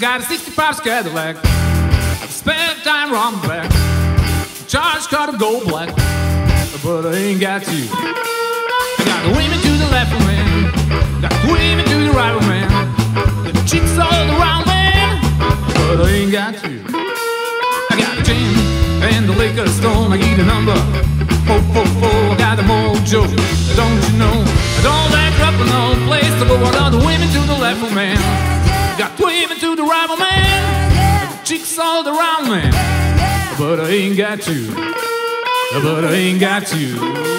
got a 65 Cadillac, spare time round the back, charge car to go black, but I ain't got you. I got the women to the left of man, got the women to the right of man, the chicks all around man, but I ain't got you. I got the gin and the liquor store, I get a number 444, I got the mojo, don't you know? I don't back up in no place to go. I got the women to the left of man, got women to the right of man, the chicks all around man, but I ain't got you, but I ain't got you.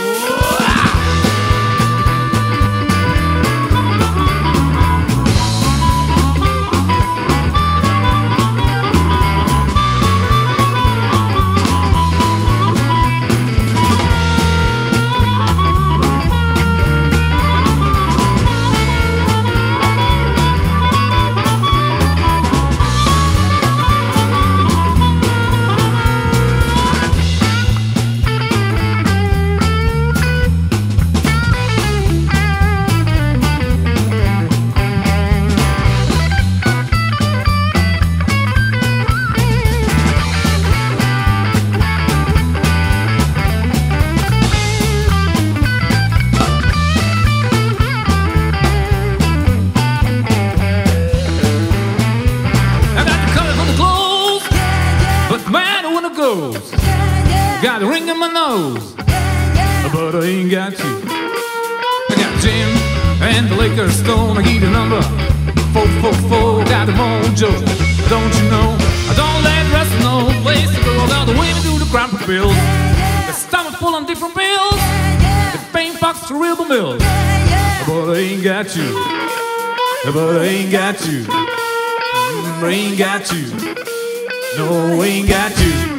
Got a ring in my nose, but I ain't got you. I got Jim and the liquor store, I get a number 444, got the mojo, don't you know? I don't let rest no place to go. I got the women do the crime for bills, the stomach full on different pills, the pain box to real mills, but I ain't got you, but I ain't got you, I ain't got you, no, I ain't got you.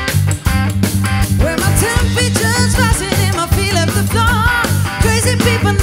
People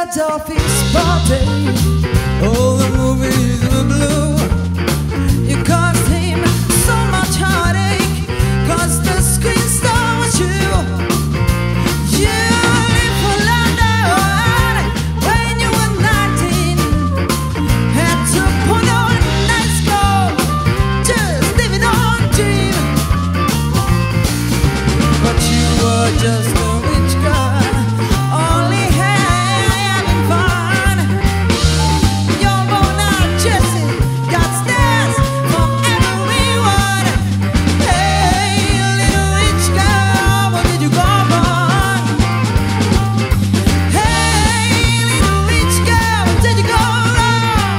Philadelphia's party. All the movies were blue. You caused him so much heartache, 'cause the screen star was you. You lived for London when you were 19. Had to put on a nice coat, just living on a dream. But you were just a rich girl, only having fun. You're born out Jesse, got stairs for everyone. Hey, little rich girl, where did you go wrong? Hey, little rich girl, where did you go wrong?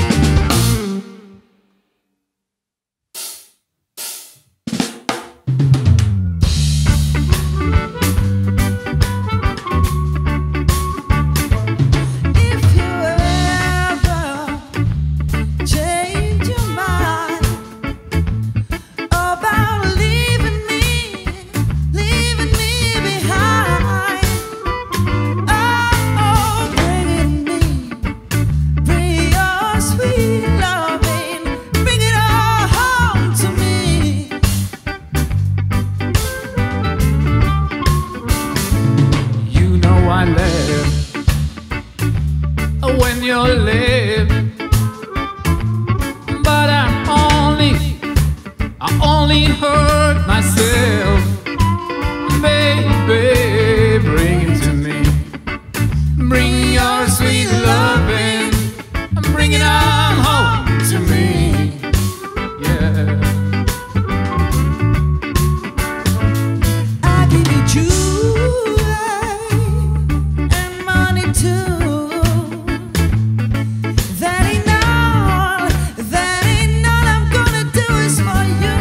If you ever change your mind about leaving me behind, oh, bring it to me, bring your sweet loving, bring it all home to me. You know I live when you live, but I only hurt myself. Baby, bring it to me. Bring your sweet loving, bring it on home to me. Yeah. I give you joy and money too. That ain't all I'm gonna do is for you.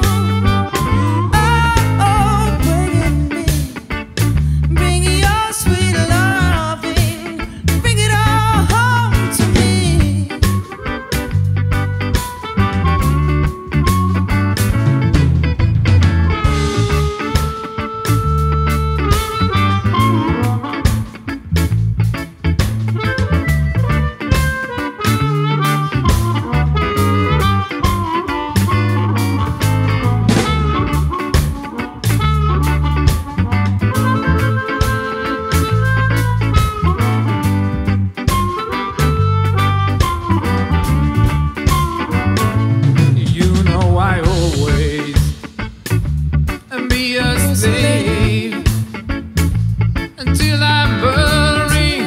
Oh, bring it me, bring your sweet loving, bring it all home to me. You know I always be a slave until I'm burning,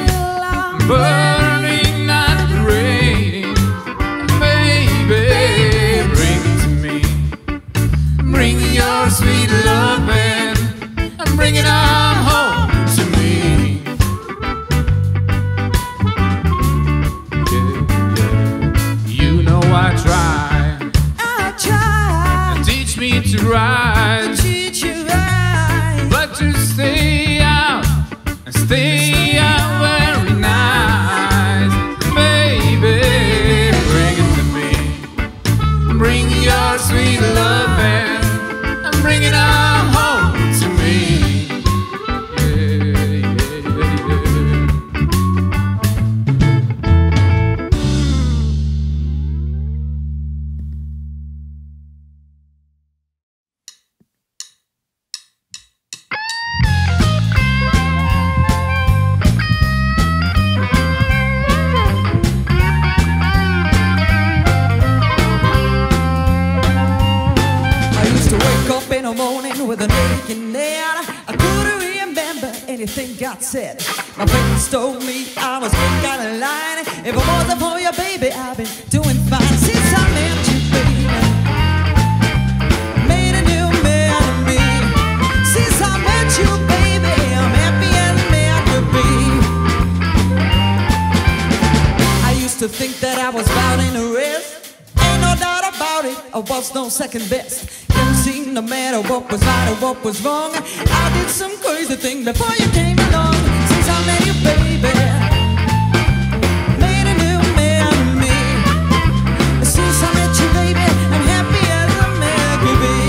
not raining. Baby, bring it to me. Bring your sweet loving and bring it on home to me. Yeah, yeah. You know I try. I try Teach me to ride, to teach you right. but to stay out very nice. Baby, bring it to me. Bring your sweet loving and bring it on home to me. Yeah, yeah, yeah. I used to wake up in the morning with an aching head. I couldn't remember anything God said. My friends told me I was kind of lying. If it wasn't for you, baby, I've been doing fine since I met you, baby. Made a new man of me. Since I met you, baby, I'm happy as man could be. I used to think that I was bound in the rest. Ain't no doubt about it, I was no second best. Couldn't seem no matter what was right or what was wrong. I did some crazy thing before you came along. Since I met you, baby, made a new man of me. Since I met you, baby, I'm happy as a man could be.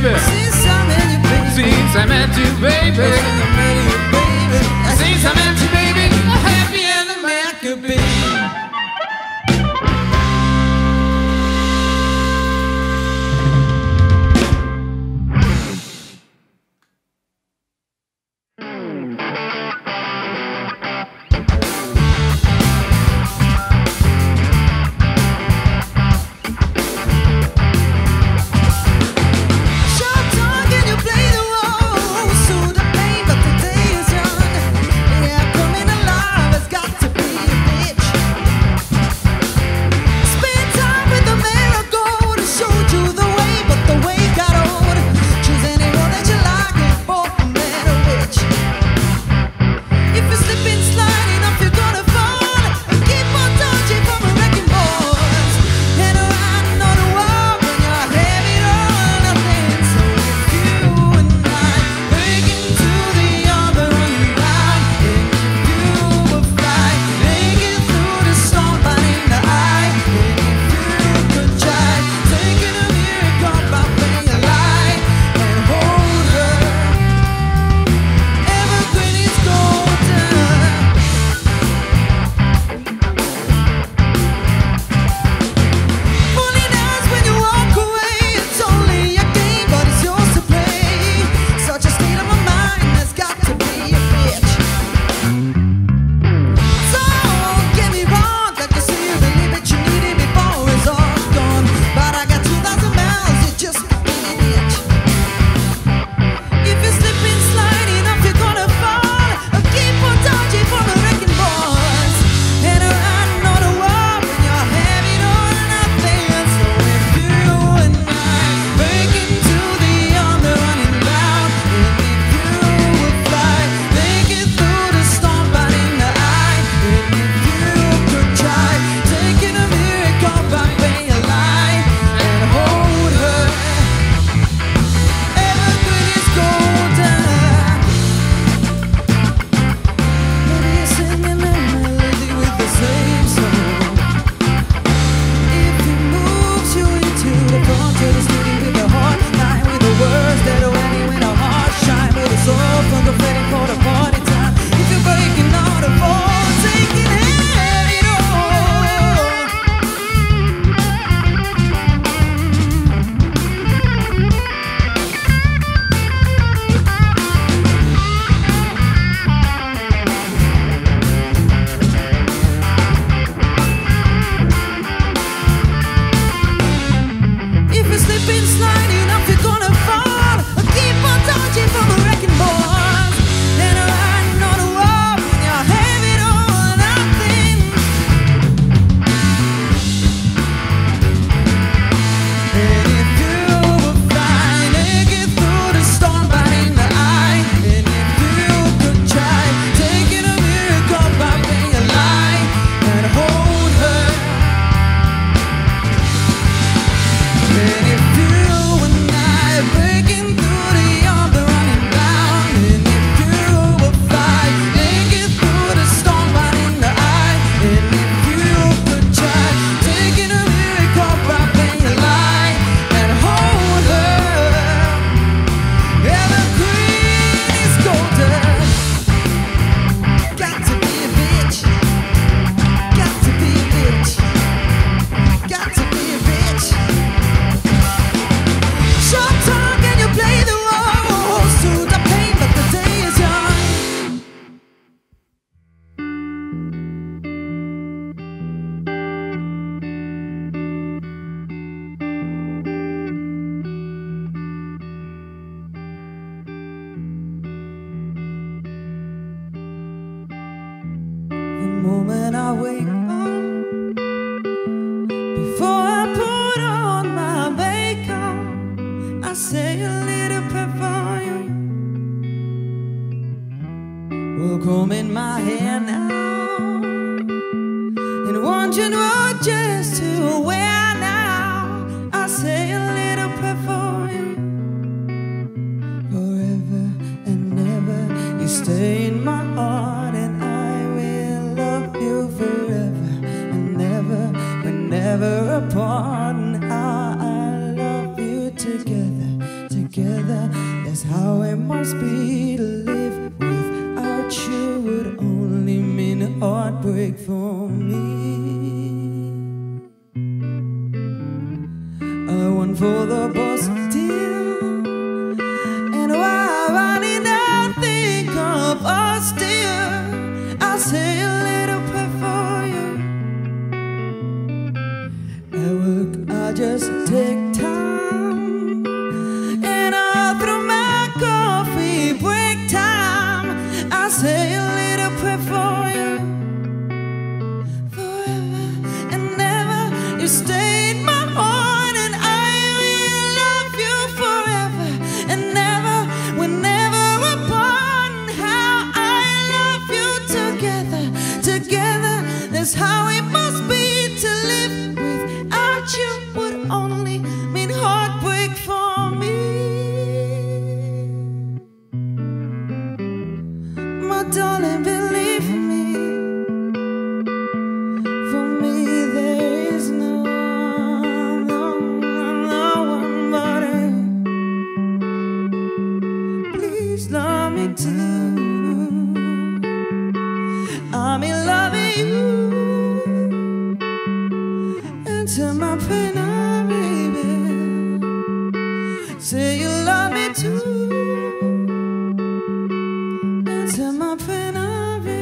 baby. Since I met you, baby. Since I met you, baby. Since I met you, baby. Happier than man could be. moment I wake up, before I put on my makeup, I say a little prayer for you. Will comb in my hair now, and wondering what just to wear now. I say a little prayer for you. Forever and ever, you stay in my heart, and I will love you forever and ever. We're never apart, and I love you together, together. heartbreak for me. I went for the boss deal, and while I need nothing of us still, I'll say a little prayer for you. At work I just take time, and all through my coffee break time, I'll say a little prayer for you. Forever and ever you stay in my heart, and I will love you forever and ever. Whenever upon how I love you together, together. That's how it must be to live without you. Would only mean heartbreak for me. My darling, believe me. For me there is no one but you. Please love me too. I'm in love with you. Answer my prayer now, baby. Say you love me too. Answer my prayer now, baby.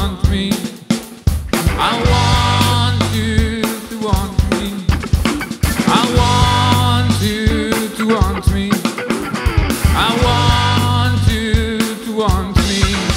want me. I want you to want me. I want you to want me. I want you to want me.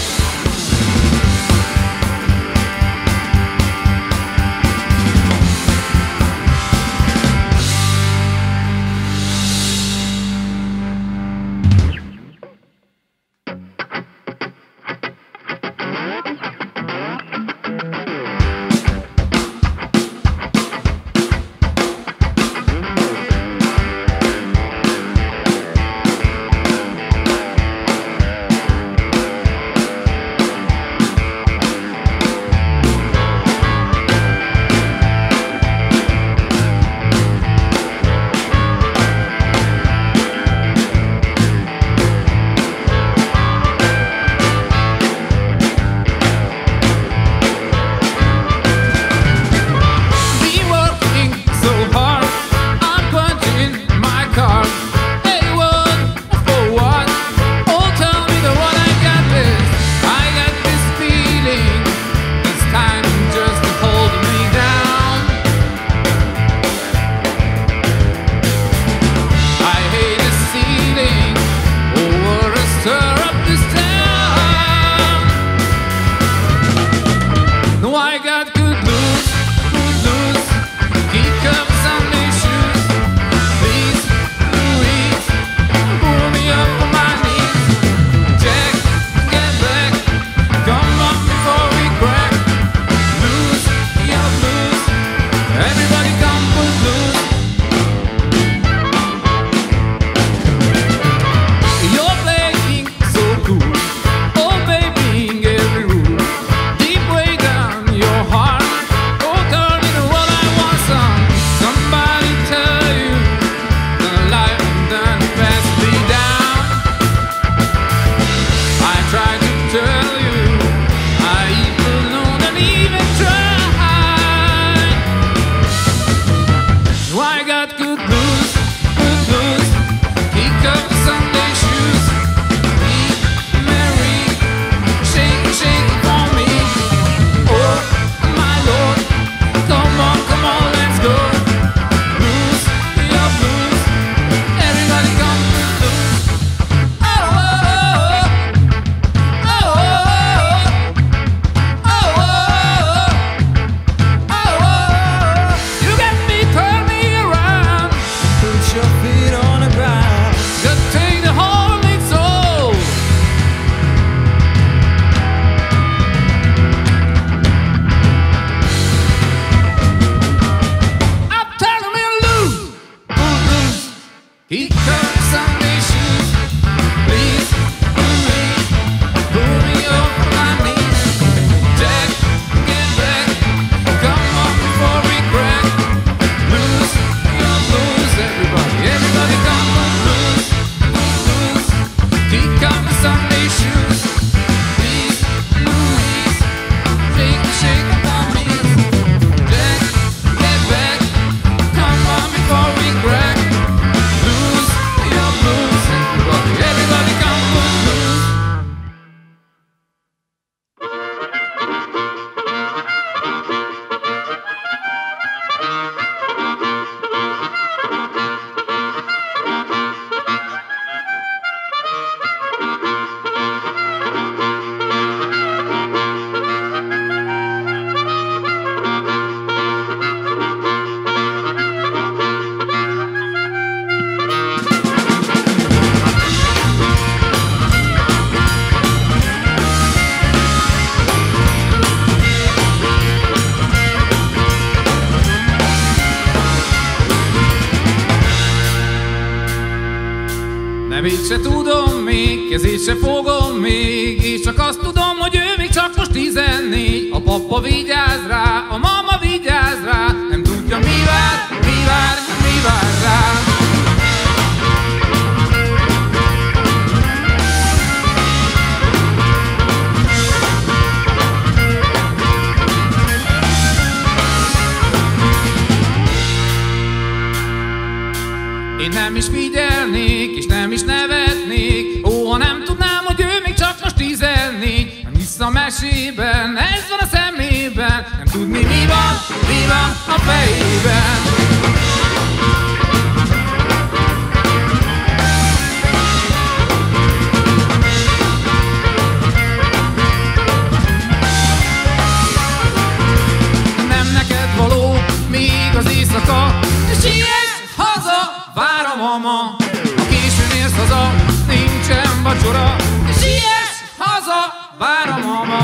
Nevét se tudom még, kezét se fogom még, és csak azt tudom, hogy ő még csak most 14. A papa vigyáz rá, a mama vigyáz rá, nem tudja mi vár, mi vár, mi vár rá. Én nem is figyelnék, és nem is nevetnék, ó, ha nem tudnám, hogy ő még csak most 14. Hisz a mesében ez tudni mi van a fejében. Nem neked való még az éjszaka, siess haza, vár a mama. Ha későn érsz haza, nincsen vacsora, siess haza, vár a mama.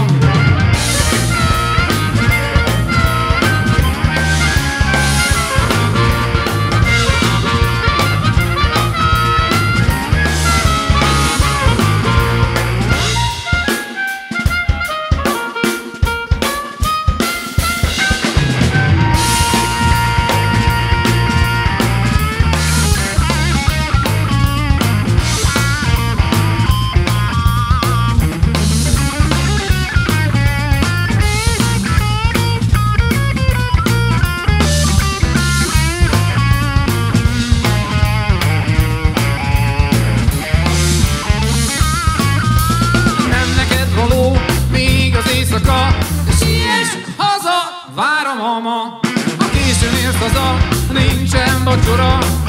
Siess haza, vár a mama. Ha későn érsz haza, nincsen vacsora,